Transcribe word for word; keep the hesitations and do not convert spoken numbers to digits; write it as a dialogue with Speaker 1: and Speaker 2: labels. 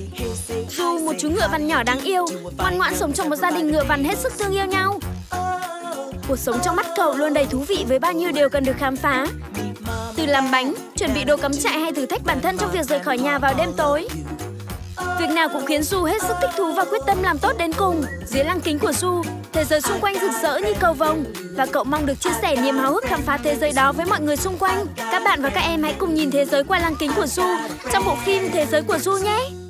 Speaker 1: Du, một chú ngựa vằn nhỏ đáng yêu, ngoan ngoãn sống trong một gia đình ngựa vằn hết sức thương yêu nhau. Cuộc sống trong mắt cậu luôn đầy thú vị với bao nhiêu điều cần được khám phá. Từ làm bánh, chuẩn bị đồ cắm trại hay thử thách bản thân trong việc rời khỏi nhà vào đêm tối. Việc nào cũng khiến Du hết sức thích thú và quyết tâm làm tốt đến cùng. Dưới lăng kính của Du, thế giới xung quanh rực rỡ như cầu vồng và cậu mong được chia sẻ niềm háo hức khám phá thế giới đó với mọi người xung quanh. Các bạn và các em hãy cùng nhìn thế giới qua lăng kính của Du trong bộ phim Thế giới của Du nhé.